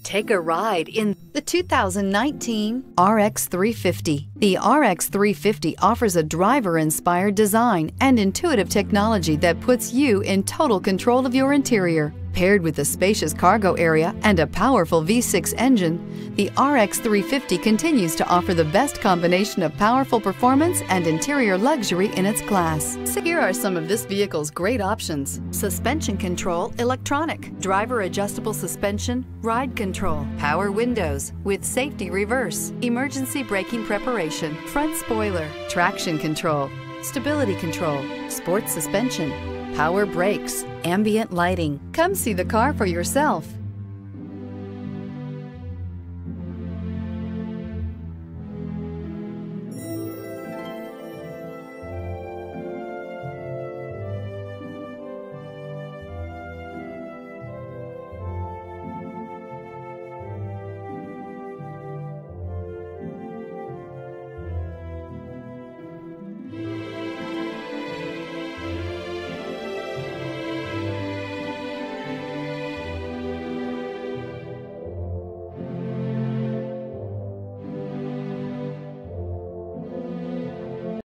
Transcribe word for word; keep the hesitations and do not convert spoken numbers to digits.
Take a ride in the two thousand nineteen R X three fifty. The R X three fifty offers a driver-inspired design and intuitive technology that puts you in total control of your interior. Paired with a spacious cargo area and a powerful V six engine, the R X three fifty continues to offer the best combination of powerful performance and interior luxury in its class. So here are some of this vehicle's great options: suspension control electronic, driver adjustable suspension, ride control, power windows with safety reverse, emergency braking preparation, front spoiler, traction control, stability control, sports suspension, power brakes, ambient lighting. Come see the car for yourself.